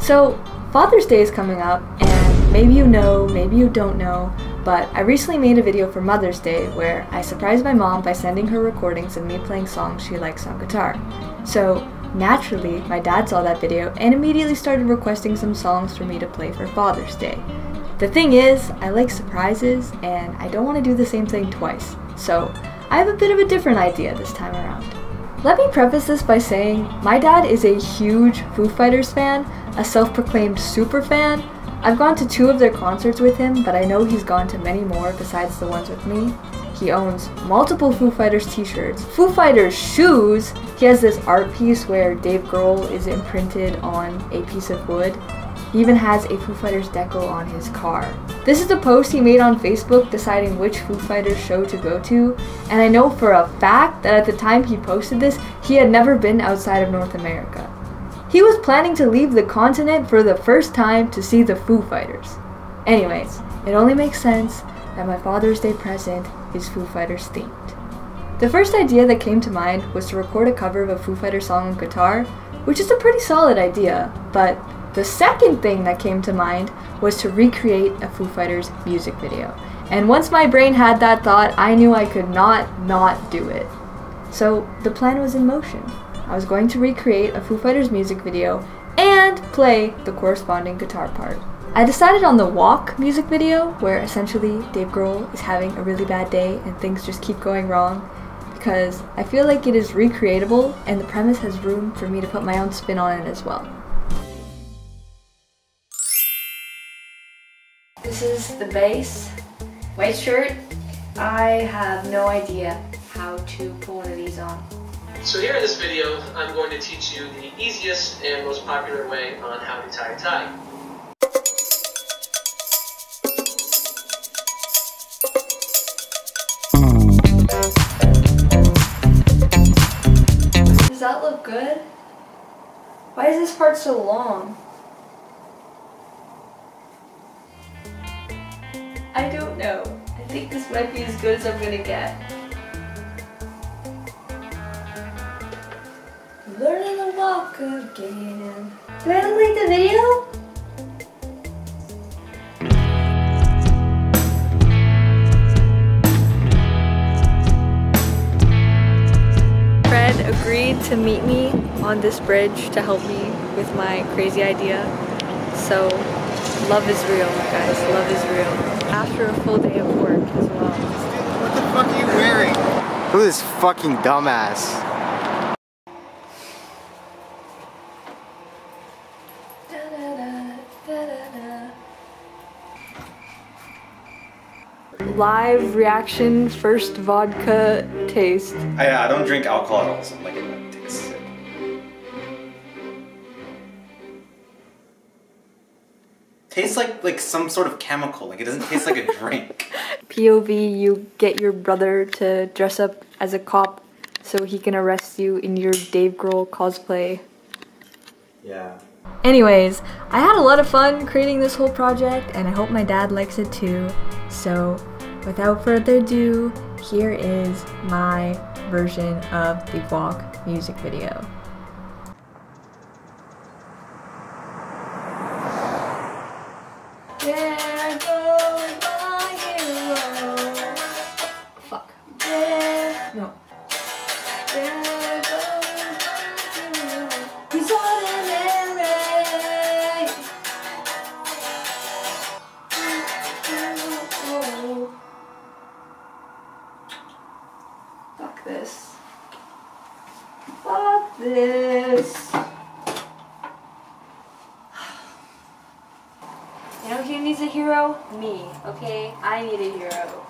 So, Father's Day is coming up, and maybe you know, maybe you don't know, but I recently made a video for Mother's Day where I surprised my mom by sending her recordings of me playing songs she likes on guitar. So, naturally, my dad saw that video and immediately started requesting some songs for me to play for Father's Day. The thing is, I like surprises, and I don't want to do the same thing twice, so I have a bit of a different idea this time around. Let me preface this by saying, my dad is a huge Foo Fighters fan, a self-proclaimed super fan. I've gone to 2 of their concerts with him, but I know he's gone to many more besides the ones with me. He owns multiple Foo Fighters t-shirts, Foo Fighters shoes. He has this art piece where Dave Grohl is imprinted on a piece of wood. He even has a Foo Fighters deco on his car. This is a post he made on Facebook deciding which Foo Fighters show to go to, and I know for a fact that at the time he posted this, he had never been outside of North America. He was planning to leave the continent for the first time to see the Foo Fighters. Anyways, it only makes sense that my Father's Day present is Foo Fighters themed. The first idea that came to mind was to record a cover of a Foo Fighters song on guitar, which is a pretty solid idea, but the second thing that came to mind was to recreate a Foo Fighters music video. And once my brain had that thought, I knew I could not do it. So the plan was in motion. I was going to recreate a Foo Fighters music video and play the corresponding guitar part. I decided on the Walk music video, where essentially Dave Grohl is having a really bad day and things just keep going wrong, because I feel like it is recreatable and the premise has room for me to put my own spin on it as well. This is the bass, white shirt. I have no idea how to put one of these on. So here in this video, I'm going to teach you the easiest and most popular way on how to tie a tie. Does that look good? Why is this part so long? I don't know. I think this might be as good as I'm gonna get. Learning to walk again. Do I look like the video? Fred agreed to meet me on this bridge to help me with my crazy idea. So, love is real, guys. Love is real. After a full day of work as well. What the fuck are you wearing? Who is this fucking dumbass? Live reaction, first vodka taste. I don't drink alcohol at all, so like it won't taste sick. Tastes like some sort of chemical. Like it doesn't taste like a drink. POV, you get your brother to dress up as a cop so he can arrest you in your Dave Grohl cosplay. Yeah. Anyways, I had a lot of fun creating this whole project and I hope my dad likes it too. So without further ado, here is my version of the Walk music video. There goes my hero. Fuck. No. There goes my hero. He's ordinary. Fuck this. Fuck this. You know who needs a hero? Me, okay? I need a hero.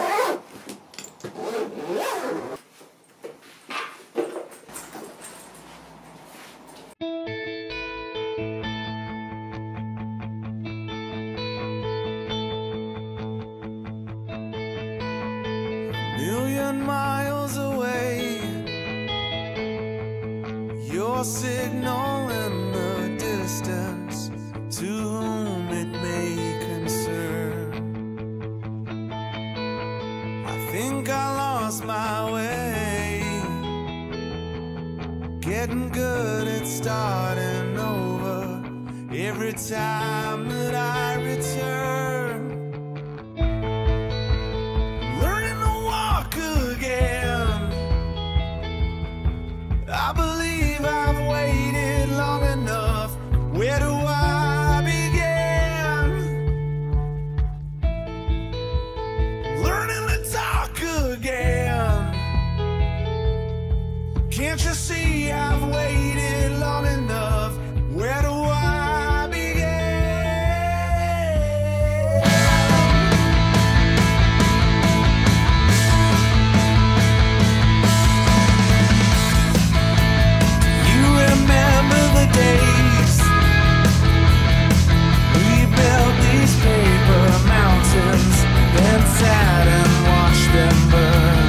Million miles away, your signal in the distance, to whom it may concern. I think I lost my way, getting good at starting over. every time that I return. Learning to walk again. I believe I've waited long enough. Where do I begin? Learning to talk again. Can't you see I've waited long enough? Where do I begin? You remember the days we built these paper mountains, then sat and watched them burn.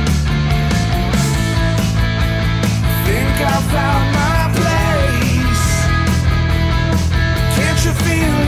Think I found my place. Can't you feel